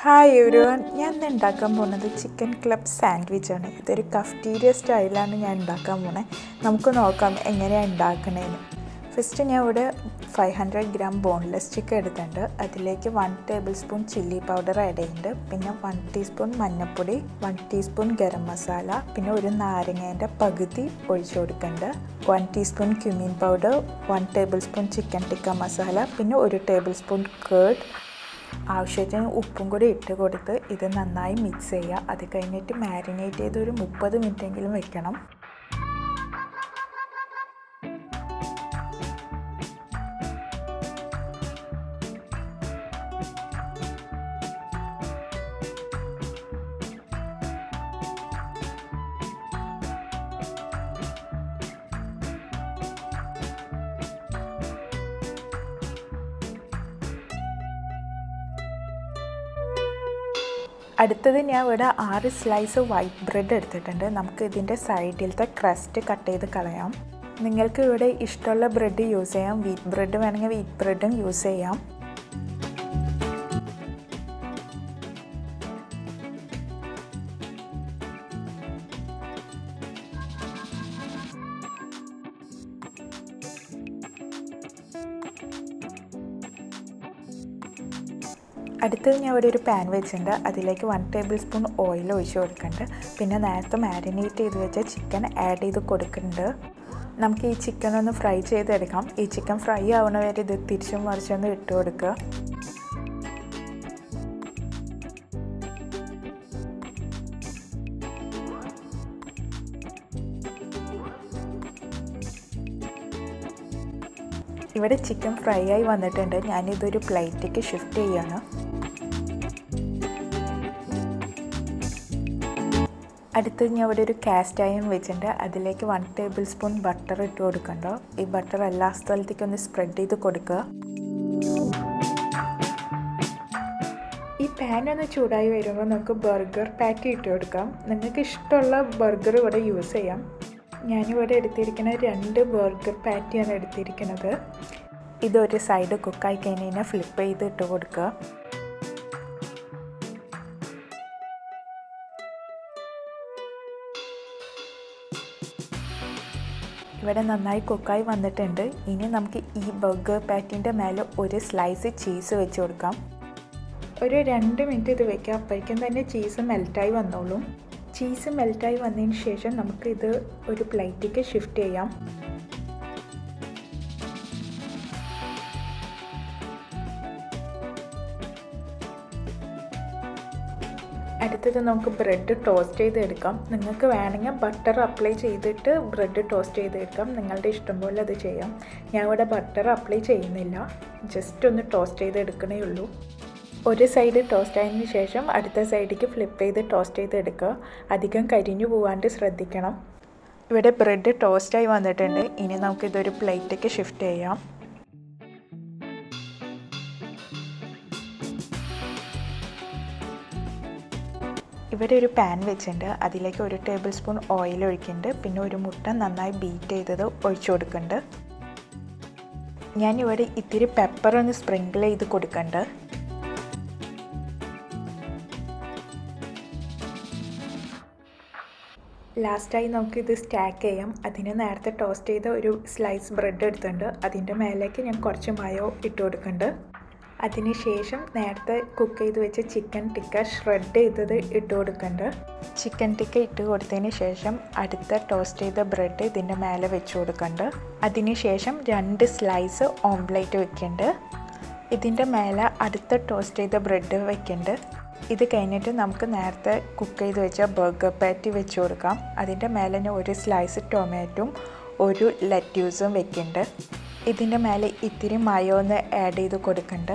Hi everyone, ഞാൻ ഇന്ന് ഉണ്ടാക്കാൻ പോകുന്നത് ചിക്കൻ ക്ലബ് സാൻഡ്വിച്ചാണ്. ഇതൊരു കഫ്റ്റീരിയ സ്റ്റൈലാണ് ഞാൻ ഉണ്ടാക്കാൻ പോകുന്നത്. നമുക്ക് നോക്കാം എങ്ങനെയാണ് ഉണ്ടാക്കണേന്ന്. ഫസ്റ്റ് ഞാൻ ഇവിടെ 500 ഗ്രാം ബോൺലെസ് ചിക്കൻ എടുത്തിട്ടുണ്ട്. അതിലേക്ക് 1 table spoon chilli powder add ചെയ്യുന്നുണ്ട്. പിന്നെ 1 ടീസ്പൂൺ മഞ്ഞൾപ്പൊടി, 1 ടീസ്പൂൺ ഗരം മസാല, പിന്നെ ഒരു നാരങ്ങേൻ്റെ പകുതി ഒഴിച്ചു കൊടുക്കുന്നുണ്ട്. 1 teaspoon cumin powder, 1 table spoon chicken tikka masala, പിന്നെ 1 ടേബിൾ സ്പൂൺ കേർഡ്. ആവശ്യത്തിന് ഉപ്പും കൂടി ഇട്ട് കൊടുത്ത് ഇത് നന്നായി മിക്സ് ചെയ്യുക. അത് കഴിഞ്ഞിട്ട് മാരിനേറ്റ് ചെയ്ത് ഒരു 30 മിനിറ്റെങ്കിലും വെക്കണം. അടുത്തത് ഞാൻ ഇവിടെ 6 സ്ലൈസ് വൈറ്റ് ബ്രെഡ് എടുത്തിട്ടുണ്ട്. നമുക്ക് ഇതിൻ്റെ സൈഡിലത്തെ ക്രസ്റ്റ് കട്ട് ചെയ്ത് കളയാം. നിങ്ങൾക്ക് ഇവിടെ ഇഷ്ടമുള്ള ബ്രെഡ് യൂസ് ചെയ്യാം. വീറ്റ് ബ്രെഡ് വേണമെങ്കിൽ വീറ്റ് ബ്രെഡും യൂസ് ചെയ്യാം. അടുത്തത് ഞാൻ ഇവിടെ ഒരു പാൻ വെച്ചിട്ടുണ്ട്. അതിലേക്ക് 1 ടേബിൾ സ്പൂൺ ഓയിൽ ഒഴിച്ച് കൊടുക്കുന്നുണ്ട്. പിന്നെ നേരത്തെ മാരിനേറ്റ് ചെയ്ത് വെച്ച ചിക്കൻ ആഡ് ചെയ്ത് കൊടുക്കുന്നുണ്ട്. നമുക്ക് ഈ ചിക്കൻ ഒന്ന് ഫ്രൈ ചെയ്തെടുക്കാം. ഈ ചിക്കൻ ഫ്രൈ ആവുന്ന വരെ ഇത് തിരിച്ചും മറിച്ചൊന്ന് ഇട്ട് കൊടുക്കുക. ഇവിടെ ചിക്കൻ ഫ്രൈ ആയി വന്നിട്ടുണ്ട്. ഞാനിതൊരു പ്ലേറ്റിലേക്ക് ഷിഫ്റ്റ് ചെയ്യാണ്. അടുത്തത് ഞാൻ ഇവിടെ ഒരു കാസ്റ്റ് അയൺ വെച്ചിട്ടുണ്ട്. അതിലേക്ക് 1 ടേബിൾ സ്പൂൺ ബട്ടർ ഇട്ട് കൊടുക്കണ്ടോ. ഈ ബട്ടർ എല്ലാ സ്ഥലത്തേക്കും ഒന്ന് സ്പ്രെഡ് ചെയ്ത് കൊടുക്കുക. ഈ പാൻ ഒന്ന് ചൂടായി വരുമ്പോൾ നമുക്ക് ബർഗർ പാറ്റി ഇട്ട് കൊടുക്കാം. നിങ്ങൾക്ക് ഇഷ്ടമുള്ള ബർഗർ ഇവിടെ യൂസ് ചെയ്യാം. ഞാനിവിടെ എടുത്തിരിക്കുന്നത് 2 ബർഗർ പാറ്റിയാണ് എടുത്തിരിക്കുന്നത്. ഇതൊരു സൈഡ് കുക്കായി കഴിഞ്ഞാൽ ഫ്ലിപ്പ് ചെയ്ത് ഇട്ട് കൊടുക്കുക. ഇവിടെ നന്നായി കുക്കായി വന്നിട്ടുണ്ട്. ഇനി നമുക്ക് ഈ ബർഗർ പാറ്റിൻ്റെ മേലെ ഒരു സ്ലൈസ് ചീസ് വെച്ച് കൊടുക്കാം. ഒരു 2 മിനിറ്റ് ഇത് വയ്ക്കുക. അപ്പോഴേക്കും തന്നെ ചീസ് മെൽറ്റായി വന്നോളും. ചീസ് മെൽറ്റായി വന്നതിന് ശേഷം നമുക്ക് ഇത് ഒരു പ്ലേറ്റിലേക്ക് ഷിഫ്റ്റ് ചെയ്യാം. അടുത്തത് നമുക്ക് ബ്രെഡ് ടോസ്റ്റ് ചെയ്തെടുക്കാം. നിങ്ങൾക്ക് വേണമെങ്കിൽ ബട്ടർ അപ്ലൈ ചെയ്തിട്ട് ബ്രെഡ് ടോസ്റ്റ് ചെയ്തെടുക്കാം. നിങ്ങളുടെ ഇഷ്ടം പോലെ അത് ചെയ്യാം. ഞാൻ ഇവിടെ ബട്ടർ അപ്ലൈ ചെയ്യുന്നില്ല. ജസ്റ്റ് ഒന്ന് ടോസ്റ്റ് ചെയ്തെടുക്കണേ ഉള്ളൂ. ഒരു സൈഡ് ടോസ്റ്റ് ആയതിനു ശേഷം അടുത്ത സൈഡിലേക്ക് ഫ്ലിപ്പ് ചെയ്ത് ടോസ്റ്റ് ചെയ്തെടുക്കുക. അധികം കരിഞ്ഞു പോകാണ്ട് ശ്രദ്ധിക്കണം. ഇവിടെ ബ്രെഡ് ടോസ്റ്റായി വന്നിട്ടുണ്ട്. ഇനി നമുക്കിതൊരു പ്ലേറ്റിലേക്ക് ഷിഫ്റ്റ് ചെയ്യാം. ഇവിടെ ഒരു പാൻ വെച്ചിട്ടുണ്ട്. അതിലേക്ക് 1 ടേബിൾ സ്പൂൺ ഓയിൽ ഒഴിക്കുന്നുണ്ട്. പിന്നെ ഒരു മുട്ട നന്നായി ബീറ്റ് ചെയ്തത് ഒഴിച്ചു കൊടുക്കുന്നുണ്ട്. ഞാനിവിടെ ഇത്തിരി പെപ്പർ ഒന്ന് സ്പ്രിങ്കിൾ ചെയ്ത് കൊടുക്കുന്നുണ്ട്. ലാസ്റ്റായി നമുക്കിത് സ്റ്റാക്ക് ചെയ്യാം. അതിന് നേരത്തെ ടോസ്റ്റ് ചെയ്ത ഒരു സ്ലൈസ് ബ്രെഡ് എടുത്തിട്ടുണ്ട്. അതിൻ്റെ മേലേക്ക് ഞാൻ കുറച്ച് മയോ ഇട്ട് കൊടുക്കുന്നുണ്ട്. അതിനുശേഷം നേരത്തെ കുക്ക് ചെയ്ത് വെച്ച ചിക്കൻ ടിക്ക ഷ്രെഡ് ചെയ്തത് ഇട്ട് കൊടുക്കുന്നുണ്ട്. ചിക്കൻ ടിക്ക ഇട്ട് കൊടുത്തതിന് ശേഷം അടുത്ത ടോസ്റ്റ് ചെയ്ത ബ്രെഡ് ഇതിൻ്റെ മേലെ വെച്ച് കൊടുക്കുന്നുണ്ട്. അതിനുശേഷം 2 സ്ലൈസ് ഓംപ്ലേറ്റ് വെക്കുന്നുണ്ട്. ഇതിൻ്റെ മേലെ അടുത്ത ടോസ്റ്റ് ചെയ്ത ബ്രെഡ് വെക്കുന്നുണ്ട്. ഇത് കഴിഞ്ഞിട്ട് നമുക്ക് നേരത്തെ കുക്ക് ചെയ്ത് വെച്ച ബർഗർ പാറ്റി വെച്ച് കൊടുക്കാം. അതിൻ്റെ മേലെ ഒരു സ്ലൈസ് ടൊമാറ്റോയും ഒരു ലെറ്റ്യൂസും വെക്കുന്നുണ്ട്. ഇതിൻ്റെ മേലെ ഇത്തിരി മയോന്ന് ആഡ് ചെയ്ത് കൊടുക്കുന്നുണ്ട്.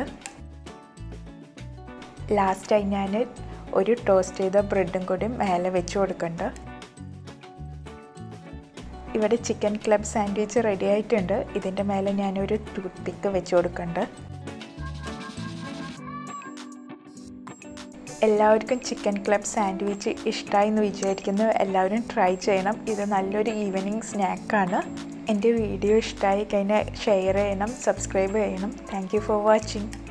ലാസ്റ്റായി ഞാൻ ഒരു ടോസ്റ്റ് ചെയ്ത ബ്രെഡും കൂടി മേലെ വെച്ച് കൊടുക്കുന്നുണ്ട്. ഇവിടെ ചിക്കൻ ക്ലബ് സാൻഡ്വിച്ച് റെഡി ആയിട്ടുണ്ട്. ഇതിൻ്റെ മേലെ ഞാനൊരു ടൂത്ത് പിക്ക് വെച്ച് കൊടുക്കുന്നുണ്ട്. എല്ലാവർക്കും ചിക്കൻ ക്ലബ് സാൻഡ്വിച്ച് ഇഷ്ടമായി എന്ന് വിചാരിക്കുന്നു. എല്ലാവരും ട്രൈ ചെയ്യണം. ഇത് നല്ലൊരു ഈവനിങ് സ്നാക്കാണ്. എൻ്റെ വീഡിയോ ഇഷ്ടമായി കഴിഞ്ഞാൽ ഷെയർ ചെയ്യണം, സബ്സ്ക്രൈബ് ചെയ്യണം. Thank you for watching.